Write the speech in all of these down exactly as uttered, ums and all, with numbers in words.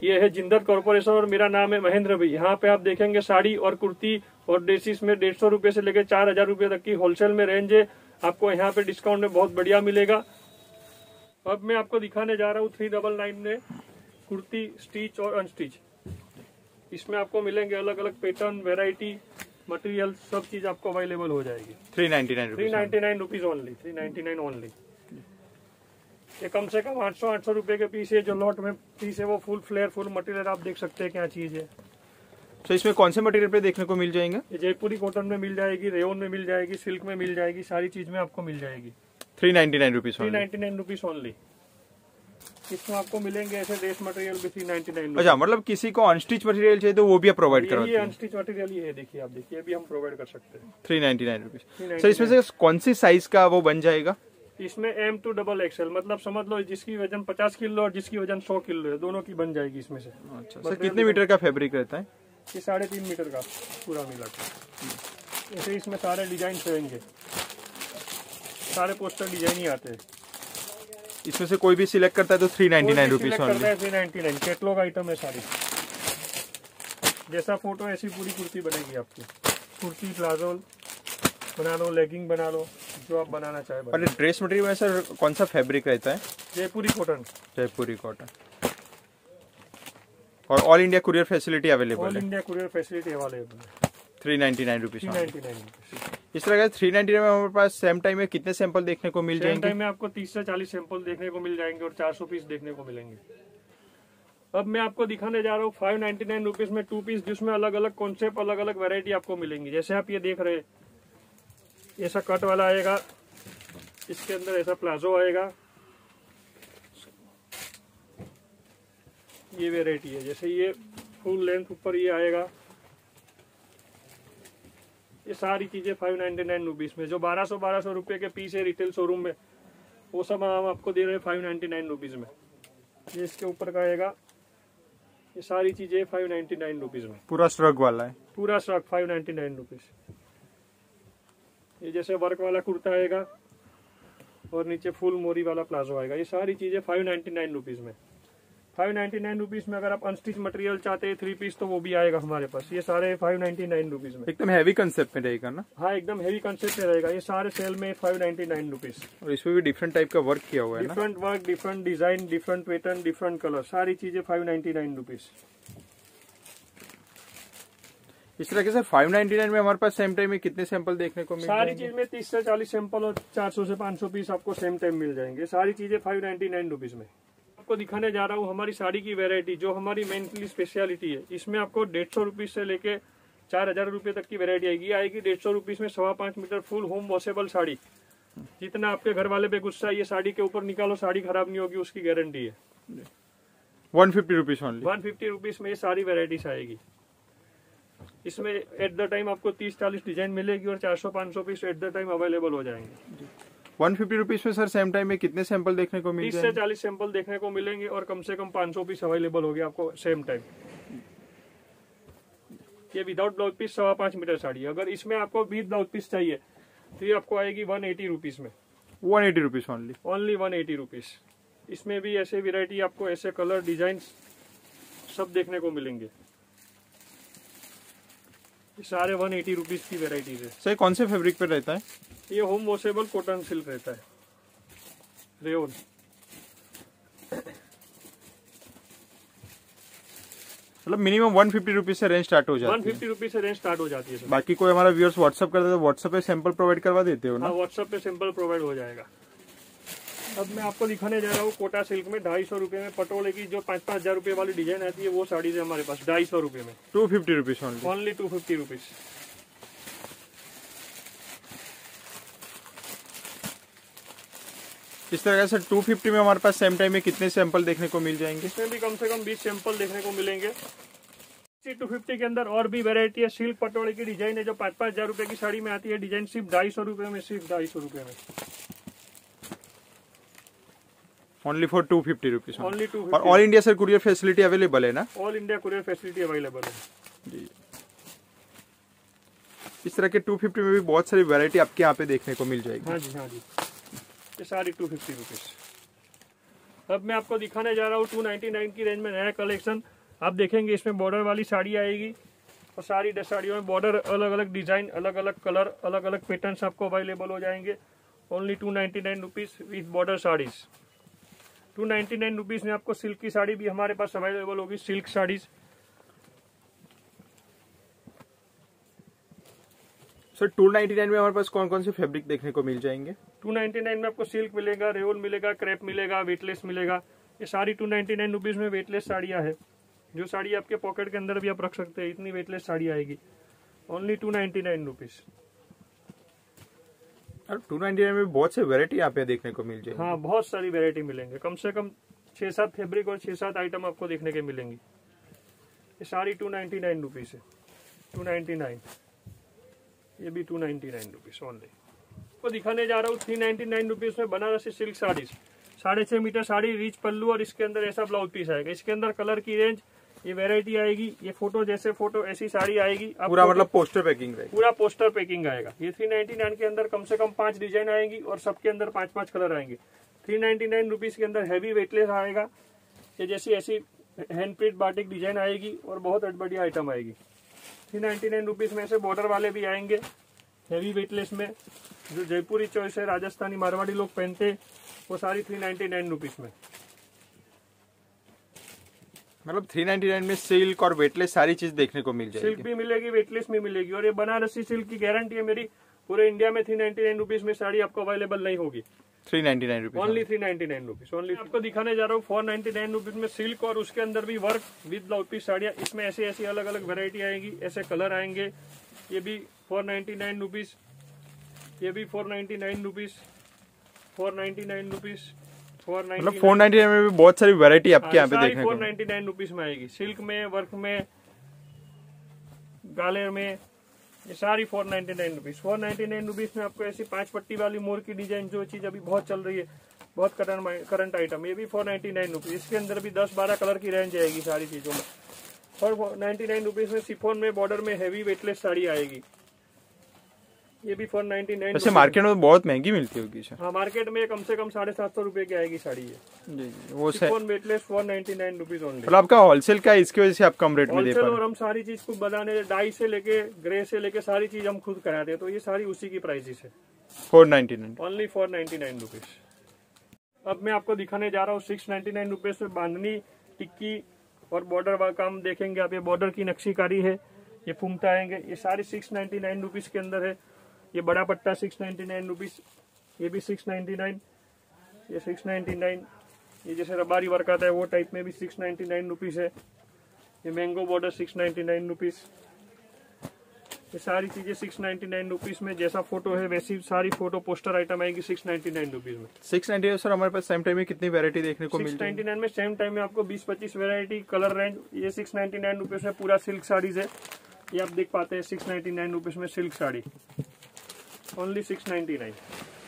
ये है जिंदल कॉर्पोरेशन और मेरा नाम है महेंद्र भाई। यहाँ पे आप देखेंगे साड़ी और कुर्ती और ड्रेसिस में डेढ़ सौ रूपये से लेकर चार हजार रूपये तक की होलसेल में रेंज है। आपको यहाँ पे डिस्काउंट में बहुत बढ़िया मिलेगा। अब मैं आपको दिखाने जा रहा हूँ थ्री डबल नाइन में कुर्ती स्टिच और अनस्टिच। इसमें आपको मिलेंगे अलग अलग पैटर्न, वेराइटी, मटेरियल, सब चीज आपको अवेलेबल हो जाएगी। Three ninety nine three ninety nine rupees only, three ninety nine only. ये कम से कम आठ सौ आठ सौ रुपए के पीस है। जो लॉट में पीस है वो फुल फ्लेयर फुल मटेरियल आप देख सकते हैं क्या चीज है। तो इसमें कौन से मटेरियल पे देखने को मिल जाएंगे? ये जयपुरी कॉटन में मिल जाएगी, रेयन में मिल जाएगी, सिल्क में मिल जाएगी, सारी चीज में आपको मिल जाएगी। Three ninety nine rupees three ninety nine rupees only. इसमें आपको मिलेंगे ऐसे ड्रेस मटेरियल भी थ्री नाइन्टी नाइन। अच्छा, मतलब किसी को अनस्टिच मटेरियल चाहिए तो वो भी आप प्रोवाइड करवाते हैं? अनस्टिच मटेरियल ही है, देखिए आप देखिए, अभी हम प्रोवाइड कर सकते हैं। Three ninety nine rupees. Sir इसमें से कौन सी साइज का वो बन जाएगा? इसमें एम टू डबल एक्सएल, मतलब समझ लो जिसकी वजन पचास किलो और जिसकी वजन सौ किलो है, दोनों की बन जाएगी इसमें से। अच्छा सर, कितने मीटर का फैब्रिक रहता है? ये साढ़े तीन मीटर का पूरा मिला के। ऐसे इसमें सारे डिजाइन रहेंगे, सारे पोस्टर डिजाइन ही आते हैं। इसमें से कोई भी सिलेक्ट करता है तो three ninety nine rupees three ninety nine catalogue item है सारी। जैसा फोटो ऐसी पूरी कुर्ती बनेगी आपकी। कुर्ती प्लाजो बना लो, लेगिंग बना लो, जो आप बनाना चाहे। और ड्रेस मटेरियल में सर कौन सा फैब्रिक रहता है? जयपुरी कॉटन। जयपुरी कॉटन। और all India courier facility available है? All India courier facility available है। Three ninety nine rupees. Three ninety nine rupees. इस तरह का थ्री नाइन्टी नाइन में हमारे पास सेम टाइम में कितने सैंपल देखने को मिल जाएंगे? टाइम में आपको तीस से चालीस सैंपल देखने को मिल जाएंगे और चार सौ पीस देखने को मिलेंगे। अब मैं आपको दिखाने जा रहा हूँ फाइव नाइन्टी नाइन रुपीज में टू पीस, जिसमें अलग अलग कॉन्सेप्ट, अलग अलग वैरायटी आपको मिलेंगी। जैसे आप ये देख रहे हैं, ऐसा कट वाला आएगा, इसके अंदर ऐसा प्लाजो आएगा, ये वैरायटी है। जैसे ये फुल लेंथ ऊपर ये आएगा, ये सारी चीजें फाइव नाइन्टी नाइन रुपीज में। जो बारह सौ बारह सौ रुपए के पीस है रिटेल शोरूम में, वो सब हम आपको दे रहे हैं फाइव नाइन्टी नाइन रुपीज में। ये इसके ऊपर का आएगा, ये सारी चीजें फाइव नाइन्टी नाइन रुपीज में। पूरा श्रग वाला है? पूरा shrug five ninety nine rupees. ये जैसे वर्क वाला कुर्ता आएगा और नीचे फुल मोरी वाला प्लाजो आएगा। ये सारी चीजें फाइव नाइन्टी नाइन रुपीज में। फाइव नाइन्टी नाइन रुपीज में अगर आप अनस्टिच मटेरियल चाहते हैं थ्री पीस, तो वो भी आएगा हमारे पास। ये सारे फाइव नाइन्टी नाइन रुपीज में। एकदम हैवी कंसेप्ट में रहेगा ना? हाँ, एकदम हैवी कंसेप्ट में रहेगा। ये सारे सेल में फाइव नाइन्टी नाइन रुपीज। और इसमें भी डिफरेंट टाइप का वर्क किया हुआ है ना? Different work, different design, different pattern, different colour, सारी चीजें फाइव नाइन्टी नाइन रुपीज। इस तरह के सर फाइव नाइन्टी नाइन में हमारे पास सेम टाइम में कितने सैंपल देखने को मिल सारी चीज में तीस से चालीस सैंपल और चार सौ से पाँच सौ पीस आपको सेम टाइम मिल जाएंगे। सारी चीजें फाइव नाइन्टी नाइन रुपीज में। आपको दिखाने जा रहा हूँ हमारी साड़ी की वैरायटी, जो हमारी मेनली स्पेशलिटी है। इसमें आपको डेढ़ सौ रुपीज से लेके चार हजार रुपये तक की वैरायटी आएगी। आएगी डेढ़ सौ रुपीज में सवा पाँच metre full home washable sari. जितना आपके घर वाले पे गुस्सा है, ये साड़ी के ऊपर निकालो, साड़ी खराब नहीं होगी, उसकी गारंटी है। One fifty rupees one fifty rupees में ये सारी वेराइटीज आएगी। इसमें एट द टाइम आपको तीस चालीस डिजाइन मिलेगी और चार सौ पाँच सौ piece at the time available हो जाएंगे। वन फिफ्टी रुपीज में सर सेम टाइम में कितने सैंपल देखने को मिल जाएंगे? तीस से चालीस सैंपल देखने को मिलेंगे और कम से कम पाँच सौ पीस अवेलेबल हो गया आपको सेम टाइम। ये विदाउट ब्लाउज पीस सवा पाँच मीटर साड़ी। अगर इसमें आपको विद ब्लाउज पीस चाहिए तो ये आपको आएगी वन एटी रुपीज में। One eighty rupees only? Only one eighty rupees. इसमें भी ऐसे वेरायटी आपको, ऐसे कलर डिजाइन सब देखने को मिलेंगे। ये सारे वन एटी रुपीज की वेराइटीज है। सर कौन से फैब्रिक पे रहता है? ये होम वॉशेबल कॉटन सिल्क रहता है, रेयन। मतलब मिनिमम वन फिफ्टी रुपीज से रेंज स्टार्ट हो जाती है? वन फिफ्टी रुपीज से रेंज स्टार्ट हो जाती है। बाकी कोई हमारा व्यूअर्स व्हाट्सएप करता है तो व्हाट्सएप पे सैंपल प्रोवाइड करवा देते हो ना? हाँ, व्हाट्सएप पे सैंपल प्रोवाइड हो जाएगा। अब मैं आपको दिखाने जा रहा हूँ कोटा सिल्क में ढाई सौ रुपए में पटोले की जो पाँच पाँच हजार रुपए वाली डिजाइन आती है, वो साड़ी है हमारे पास ढाई सौ रुपए में। Two fifty rupees only? Only two fifty rupees. इस तरह से टू फिफ्टी में हमारे पास सेम टाइम में कितने सैंपल देखने को मिल जाएंगे? इसमें भी कम से कम बीस सैंपल देखने को मिलेंगे। टू फिफ्टी के अंदर और भी वैरायटी है। सिल्क पटोले की डिजाइन है जो पाँच पाँच हजार रुपए की साड़ी में आती है। डिजाइन सिर्फ ढाई सौ रुपए में, सिर्फ ढाई सौ रुपए में। Only for two fifty rupees? Only two. और all India sir courier facility available है ना? All India courier facility available है जी। इस तरह के टू फिफ्टी में भी बहुत सारी वैरायटी आपके यहाँ पे देखने को मिल जाएगी। हाँ जी, हाँ जी। ये सारी टू फिफ्टी रुपीज। अब मैं आपको दिखाने जा रहा हूँ टू नाइन्टी नाइन की रेंज में नया कलेक्शन आप देखेंगे इसमें बॉर्डर वाली साड़ी आएगी और सारी साड़ियों में बॉर्डर अलग अलग डिजाइन, अलग अलग कलर, अलग अलग पैटर्न्स आपको अवेलेबल हो जाएंगे। Only two ninety nine rupees with border saris. Two ninety nine rupees में आपको सिल्क की साड़ी भी हमारे पास अवेलेबल होगी, silk saris. Sir two ninety nine में हमारे पास कौन कौन से फैब्रिक देखने को मिल जाएंगे? टू नाइन्टी नाइन में आपको सिल्क मिलेगा, रेयोन मिलेगा, क्रेप मिलेगा, वेटलेस मिलेगा। ये सारी टू नाइन्टी नाइन रुपीज में वेटलेस साड़ियाँ है, जो साड़ी आपके पॉकेट के अंदर भी आप रख सकते हैं, इतनी वेटलेस साड़ी आएगी। Only two ninety nine rupees. Two ninety nine में बहुत से वेरायटी यहाँ पे देखने को मिल जाएगी। हाँ, बहुत सारी वेरायटी मिलेंगे, कम से कम छह सात फैब्रिक और छह सात आइटम आपको देखने के मिलेंगी। ये सारी टू नाइन्टी नाइन रुपीज है, टू नाइन्टी नाइन। ये भी two ninety nine rupees only. तो दिखाने जा रहा हूँ थ्री नाइन्टी नाइन रुपीज में बनारसी सिल्क साड़ीज। साढ़े छह मीटर साड़ी, रिच पल्लू और इसके अंदर ऐसा ब्लाउज पीस आएगा। इसके अंदर कलर की रेंज, ये वैरायटी आएगी। ये फोटो जैसे फोटो ऐसी साड़ी आएगी। पूरा मतलब पोस्टर पैकिंग रहेगी, पूरा पोस्टर पैकिंग आएगा। ये थ्री नाइन्टी नाइन के अंदर कम से कम पांच डिजाइन आएंगी और सबके अंदर पांच पांच कलर आएंगे। थ्री नाइन्टी नाइन रुपीज के अंदर हैवी वेटलेस आएगा। ये जैसी ऐसी हैंड प्रिंट बाटिक डिजाइन आएगी और बहुत बढ़िया आइटम आएगी। थ्री नाइन्टी नाइन रुपीज में से बॉर्डर वाले भी आएंगे हैवी वेटलेस में, जो जयपुरी चॉइस है, राजस्थानी मारवाड़ी लोग पहनते, वो सारी थ्री नाइन्टी नाइन रुपीज में। मतलब थ्री नाइन्टी नाइन में सिल्क और वेटलेस सारी चीज देखने को मिल जाएगी। सिल्क भी मिलेगी, वेटलेस भी मिलेगी। और ये बनारसी सिल्क की गारंटी है मेरी, पूरे इंडिया में थ्री नाइन्टी नाइन रुपीज में साड़ी आपको अवेलेबल नहीं होगी। Three ninety nine rupees only three ninety nine rupees only. आपको दिखाने जा रहा हूँ फोर नाइन्टी नाइन रुपीज में सिल्क और उसके अंदर भी वर्क विद ब्लाउज पीस साड़ियाँ। इसमें ऐसी ऐसी अलग अलग वेरायटी आएगी, ऐसे कलर आएंगे। ये भी फोर नाइन्टी नाइन रुपीज, ये भी four ninety nine rupees, four ninety nine rupees, four ninety four ninety nine में भी बहुत सारी वैरायटी आपके यहाँ पे देखने को फोर नाइन्टी नाइन रुपीज में आएगी। सिल्क में, वर्क में, गाले में, ये सारी four ninety nine rupees. Four ninety nine rupees में आपको ऐसी पांच पट्टी वाली मोर की डिजाइन, जो चीज अभी बहुत चल रही है, बहुत करंट करंट आइटम, ये भी फोर नाइन्टी नाइन रुपीज। इसके अंदर भी दस बारह कलर की रेंज आएगी सारी चीजों में। और नाइन्टी नाइन रुपीज में शिफॉन में बॉर्डर में हैवी वेटलेस साड़ी आएगी। ये भी फोर नाइन्टी नाइन। वैसे मार्केट में बहुत महंगी मिलती होगी। हाँ, मार्केट में कम से कम साढ़े सात सौ रूपये की आएगी साड़ी है। जी जी, वो chiffon weightless four ninety nine rupees only. मतलब आपका होलसेल का है, इसकी वजह से आप कम रेट में दे पा रहे हैं। और हम सारी चीज खुद बनाने, डाई से लेके ग्रे से लेके सारी चीज हम खुद कराते हैं, तो ये सारी उसी की प्राइसेस है। Four ninety nine only four ninety nine rupees. अब मैं आपको दिखाने जा रहा हूँ सिक्स नाइन्टी नाइन रुपीज में बांधनी, टिक्की और बॉर्डर का काम देखेंगे आप। ये बॉर्डर की नक्शीकारी है, ये फुमटा आएंगे, ये सारी सिक्स नाइन्टी नाइन रुपीज के अंदर है। ये बड़ा पट्टा सिक्स नाइन्टी नाइन रुपीज, ये भी सिक्स नाइन्टी नाइन, ये सिक्स नाइन्टी नाइन। ये जैसे रबारी वर्क आता है वो टाइप में भी सिक्स नाइन्टी नाइन रुपीज है। ये mango border six ninety nine rupees. ये सारी चीजें सिक्स नाइन्टी नाइन रुपीज में, जैसा फोटो है वैसी सारी फोटो पोस्टर आइटम आएगी सिक्स नाइन्टी नाइन रुपीज में। सिक्स नाइन्टी नाइन सर हमारे पास सेम टाइम में कितनी वैरायटी देखने को मिलती है? सिक्स नाइन्टी नाइन में सेम टाइम में आपको बीस पच्चीस वैरायटी, कलर रेंज। ये सिक्स नाइन्टी नाइन रुपीज में पूरा सिल्क साड़ीज है, ये आप देख पाते हैं। सिक्स नाइन्टी नाइन रुपीज में silk sari, only six ninety nine.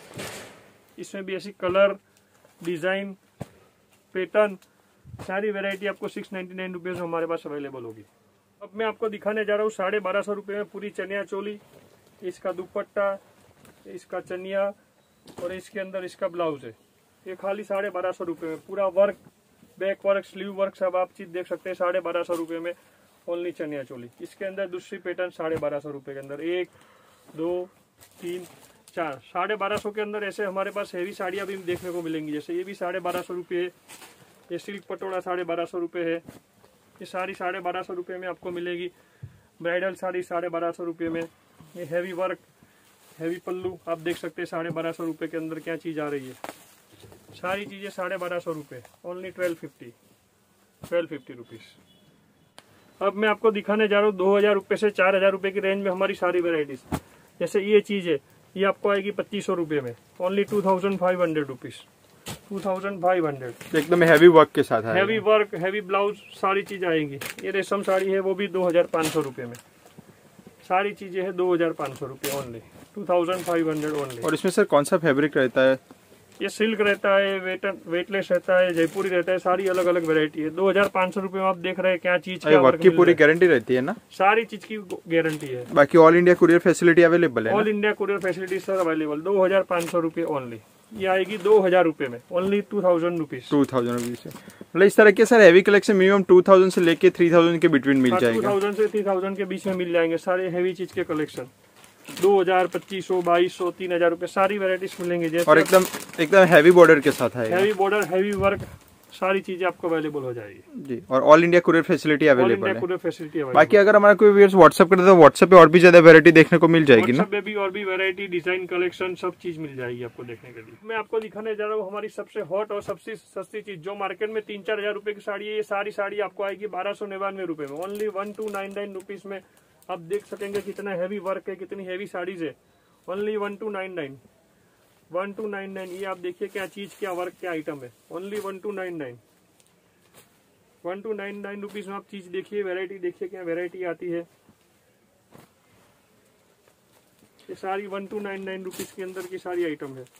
इसमें भी ऐसी कलर, डिजाइन, पैटर्न, सारी वैरायटी आपको सिक्स नाइन्टी नाइन रुपीज में हमारे पास अवेलेबल होगी। अब मैं आपको दिखाने जा रहा हूँ साढ़े बारह सौ रुपये में पूरी चनिया चोली, इसका दुपट्टा, इसका चनिया और इसके अंदर इसका ब्लाउज है। ये खाली साढ़े बारह सौ रुपये में पूरा work, back work, sleeve work सब आप चीज देख सकते हैं साढ़े बारह सौ रुपये में ओनली चनिया चोली। इसके अंदर दूसरी पैटर्न साढ़े बारह सौ रुपये के अंदर, एक दो तीन चार, साढ़े बारह सौ के अंदर ऐसे हमारे पास हैवी साड़ियाँ भी देखने को मिलेंगी। जैसे ये भी साढ़े बारह सौ रुपये है, ये सिल्क पटोला साढ़े बारह सौ रुपये है। ये सारी साढ़े बारह सौ रुपये में आपको मिलेगी। ब्राइडल साड़ी साढ़े बारह सौ रुपये में। ये हैवी वर्क, हैवी पल्लू आप देख सकते हैं साढ़े बारह सौ रुपये के अंदर क्या चीज़ आ रही है। सारी चीज़ें साढ़े बारह सौ रुपये, only twelve fifty twelve fifty rupees. अब मैं आपको दिखाने जा रहा हूँ दो हज़ार रुपये से चार हज़ार रुपये की रेंज में हमारी सारी वेराइटीज। जैसे ये चीज़ है, ये आपको आएगी पच्चीस सौ रुपये में, only two thousand five hundred rupees, two thousand five hundred. एकदम हैवी वर्क के साथ, हैवी वर्क, हैवी ब्लाउज, सारी चीज़ आएंगी। ये रेशम साड़ी है, वो भी दो हज़ार पाँच सौ रुपये में। सारी चीज़ें हैं दो हज़ार पाँच सौ रुपये only, two thousand five hundred only. और इसमें सर कौन सा फैब्रिक रहता है? ये सिल्क रहता है, वेट वेटलेस रहता है, जयपुरी रहता है, सारी अलग अलग वैरायटी है। दो हज़ार पाँच सौ रुपये में आप देख रहे हैं क्या चीज, क्या वर्क की पूरी गारंटी रहती है ना? सारी चीज की गारंटी है। बाकी all India courier facility available है? All India courier facility sir available, दो हज़ार पाँच सौ रुपये ओनली। ये आएगी दो हजार रूपये में, only two thousand rupees. Two thousand rupees से मतलब इस तरह के sir heavy collection minimum two thousand से लेके थ्री थाउजेंड के बिटवीन मिल जाएगा। टू थाउजेंड से थ्री थाउजेंड के बीच में मिल जाएंगे सारे हैवी चीज के कलेक्शन। दो हजार, पच्चीस सौ, बाईस सौ, तीन हजार रूपए सारी वेराइटीज मिलेंगे। जैसे और एकदम एकदम हैवी बॉर्डर के साथ है, हैवी बॉर्डर, हैवी वर्क, सारी चीजें आपको अवेलेबल हो जाएगी जी। और all India courier facility available है। Courier facility available. बाकी अगर हमारा कोई व्यूअर्स व्हाट्सएप करे तो व्हाट्सएप पे और भी ज्यादा वैरायटी देखने को मिल जाएगी ना? व्हाट्सएप पे भी और भी वैरायटी, डिजाइन, कलेक्शन सब चीज मिल जाएगी आपको देखने के लिए। मैं आपको दिखाने जा रहा हूँ हमारी सबसे हॉट और सबसे सस्ती चीज, जो मार्केट में तीन चार हजार रूपए की साड़ी है, ये सारी साड़ी आपको आएगी बारह सौ निन्यानवे रूपये में, only one two nine nine rupees में। आप देख सकेंगे कितना हैवी वर्क है, कितनी हैवी साड़ीज है, only one two nine nine one two nine nine. ये आप देखिए क्या चीज, क्या वर्क, क्या आइटम है, only one two nine nine one two nine nine rupees में आप चीज देखिए, वैरायटी देखिए क्या वैरायटी आती है। ये सारी one two nine nine rupees के अंदर की सारी आइटम है।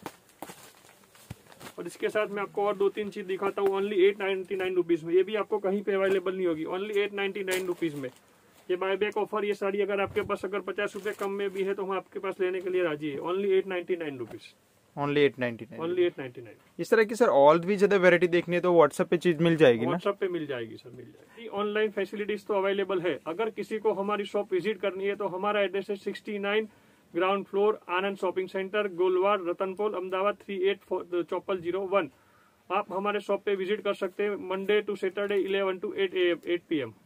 और इसके साथ मैं आपको और दो तीन चीज दिखाता हूँ, only eight ninety nine rupees में। ये भी आपको कहीं पे अवेलेबल नहीं होगी, only eight ninety nine rupees में। ये बाय बैक ऑफर, ये साड़ी अगर आपके पास अगर पचास रुपए कम में भी है तो हम आपके पास लेने के लिए राजी है, only eight ninety nine rupees only eight ninety nine only eight ninety nine. इस तरह की सर और भी ज्यादा वैरायटी देखनी है तो व्हाट्सएप पे चीज मिल जाएगी ना? व्हाट्सएप पे मिल जाएगी सर, मिल जाएगी। ऑनलाइन फैसिलिटीज तो अवेलेबल है। अगर किसी को हमारी शॉप विजिट करनी है तो हमारा एड्रेस है sixty nine ground floor, Anand shopping centre, Golwad, Ratanpol, Ahmedabad three eight चौपल जीरो वन। आप हमारे शॉप पे विजिट कर सकते हैं Monday to Saturday eleven to eight A M eight P M.